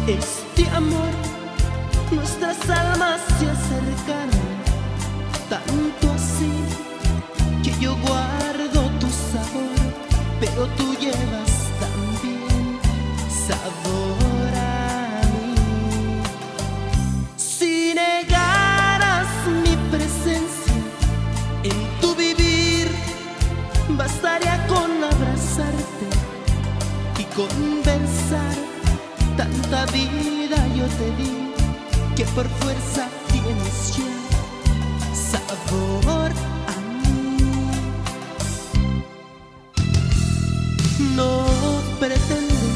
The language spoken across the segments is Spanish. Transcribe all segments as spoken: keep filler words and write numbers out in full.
este amor, nuestras almas se acercan, tanto así que yo guardo tu sabor, pero tú llevas también sabor a mí. Si negaras mi presencia en tu vivir, bastaría con abrazarte y conversar. Tanta vida yo te di que por fuerza tienes ya sabor a mí. No pretendo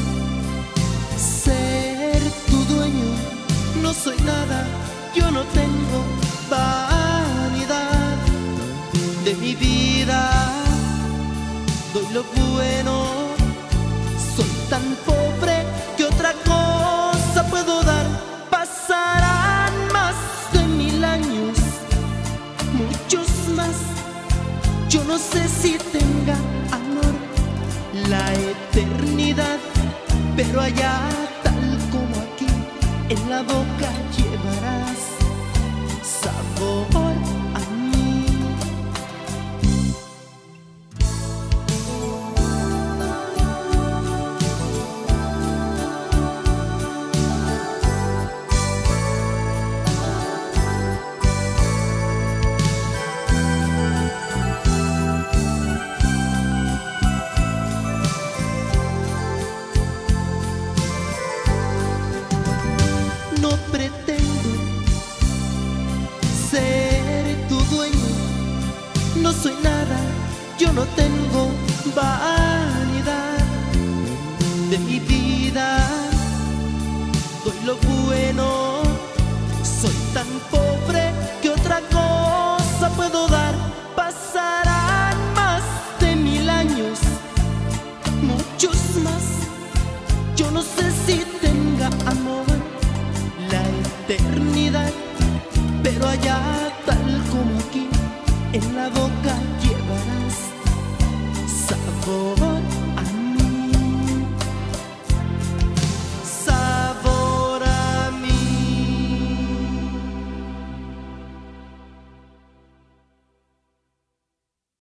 ser tu dueño, no soy nada, yo no tengo vanidad de mi vida. Doy lo bueno, soy tan pobre que otra cosa puedo dar. Pasarán más de mil años, muchos más, yo no sé si tenga amor la eternidad, pero allá tal como aquí en la boca llevarás sabor a mí. No pretendo ser tu dueño, no soy nada, yo no tengo vanidad de mi vida. Doy lo bueno, soy tan pobre